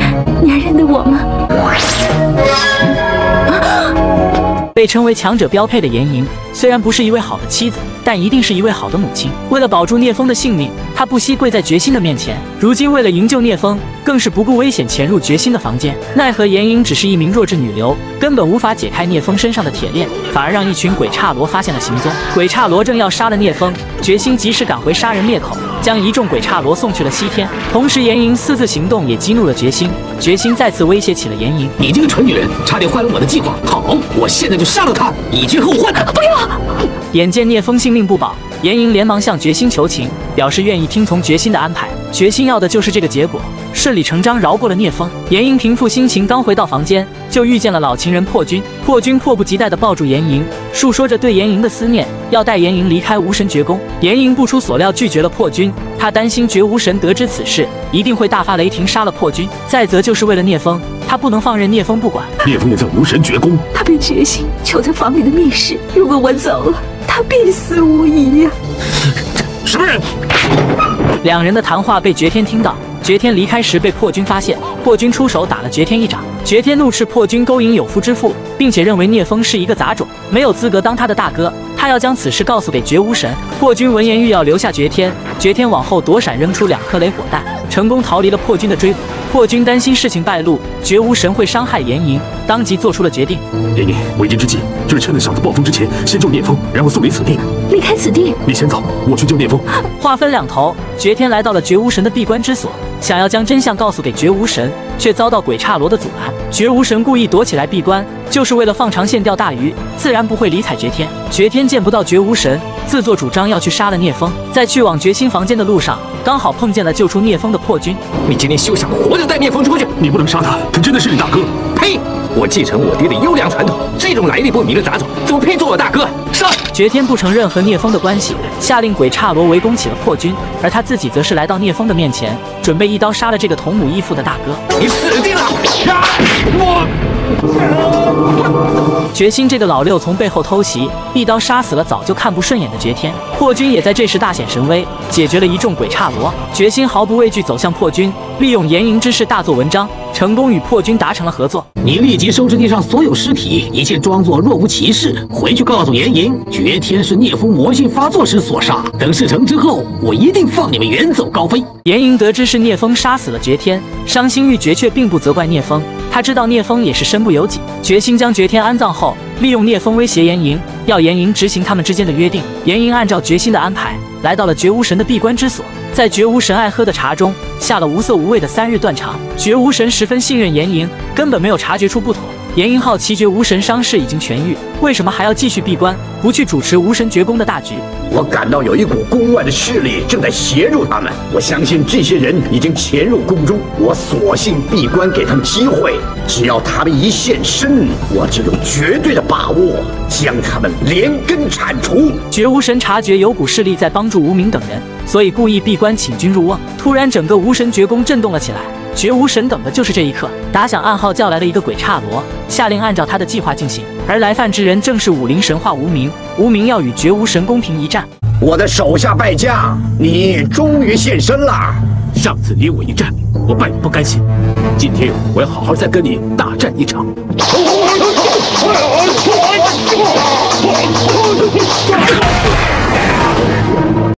你还认得我吗？ 被称为强者标配的颜莹，虽然不是一位好的妻子，但一定是一位好的母亲。为了保住聂风的性命，她不惜跪在决心的面前。如今为了营救聂风，更是不顾危险潜入决心的房间。奈何颜莹只是一名弱智女流，根本无法解开聂风身上的铁链，反而让一群鬼刹罗发现了行踪。鬼刹罗正要杀了聂风，决心及时赶回杀人灭口，将一众鬼刹罗送去了西天。同时，颜莹私自行动也激怒了决心，决心再次威胁起了颜莹：“ 你这个蠢女人，差点坏了我的计划！好，我现在就杀了她，以绝后患！” 不要！ 眼见聂风性命不保，颜莹连忙向决心求情，表示愿意听从决心的安排。决心要的就是这个结果，顺理成章饶过了聂风。颜莹平复心情，刚回到房间，就遇见了老情人破军。破军迫不及待地抱住颜莹，述说着对颜莹的思念，要带颜莹离开无神绝宫。颜莹不出所料拒绝了破军，她担心绝无神得知此事，一定会大发雷霆杀了破军。再则就是为了聂风，她不能放任聂风不管。 聂风也在无神绝宫， 他被决心囚在房里的密室，如果我走了，他必死无疑呀！ 什么人？ 两人的谈话被绝天听到，绝天离开时被破军发现，破军出手打了绝天一掌。绝天怒斥破军勾引有夫之妇，并且认为聂风是一个杂种，没有资格当他的大哥。他要将此事告诉给绝无神。破军闻言欲要留下绝天，绝天往后躲闪，扔出2颗雷火弹，成功逃离了破军的追捕。破军担心事情败露，绝无神会伤害颜莹，当即做出了决定。 颜莹，为今之计就是趁那小子暴风之前，先救聂风，然后送离此地。 离开此地， 你先走，我去救聂风。 话分两头，绝天来到了绝无神的闭关之所，想要将真相告诉给绝无神，却遭到鬼刹罗的阻拦。绝无神故意躲起来闭关，就是为了放长线钓大鱼，自然不会理睬绝天。绝天见不到绝无神，自作主张要去杀了聂风。在去往决心房间的路上，刚好碰见了救出聂风的破军。 你今天休想活着带聂风出去！ 你不能杀他，他真的是你大哥。 呸！我继承我爹的优良传统，这种来历不明的杂种，怎么配做我大哥？杀！ 绝天不承认和聂风的关系，下令鬼刹罗围攻起了破军，而他自己则是来到聂风的面前，准备一刀杀了这个同母异父的大哥。 你死定了！ 决心这个老六从背后偷袭，一刀杀死了早就看不顺眼的绝天。破军也在这时大显神威，解决了一众鬼刹罗。决心毫不畏惧走向破军，利用颜莹之事大做文章，成功与破军达成了合作。 你立即收拾地上所有尸体，一切装作若无其事，回去告诉颜莹，绝天是聂风魔性发作时所杀。等事成之后，我一定放你们远走高飞。 颜莹得知是聂风杀死了绝天，伤心欲绝，却并不责怪聂风。他知道聂风也是身不由己，决心将绝天安葬后，利用聂风威胁颜莹，要颜莹执行他们之间的约定。颜莹按照决心的安排，来到了绝无神的闭关之所，在绝无神爱喝的茶中下了无色无味的3日断肠。绝无神十分信任颜莹，根本没有察觉出不妥。颜莹好奇绝无神伤势已经痊愈，为什么还要继续闭关，不去主持无神绝宫的大局？ 我感到有一股宫外的势力正在协助他们，我相信这些人已经潜入宫中，我索性闭关给他们机会，只要他们一现身，我就有绝对的把握将他们连根铲除。 绝无神察觉有股势力在帮助无名等人，所以故意闭关请君入瓮。突然整个无神绝宫震动了起来，绝无神等的就是这一刻，打响暗号叫来了一个鬼刹罗，下令按照他的计划进行。而来犯之人正是武林神话无名，无名要与绝无神公平一战。 我的手下败将，你终于现身了。 上次你我一战，我败得不甘心，今天我要好好再跟你大战一场。